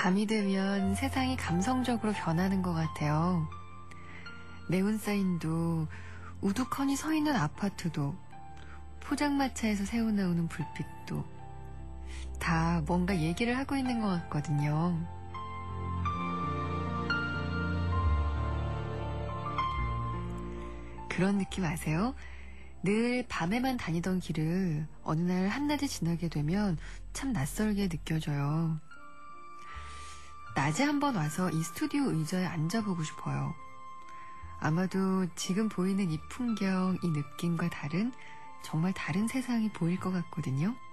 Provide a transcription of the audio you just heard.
밤이 되면 세상이 감성적으로 변하는 것 같아요. 네온사인도, 우두커니 서 있는 아파트도, 포장마차에서 새어나오는 불빛도 다 뭔가 얘기를 하고 있는 것 같거든요. 그런 느낌 아세요? 늘 밤에만 다니던 길을 어느 날 한낮에 지나게 되면 참 낯설게 느껴져요. 낮에 한번 와서 이 스튜디오 의자에 앉아보고 싶어요. 아마도 지금 보이는 이 풍경, 이 느낌과 정말 다른 세상이 보일 것 같거든요.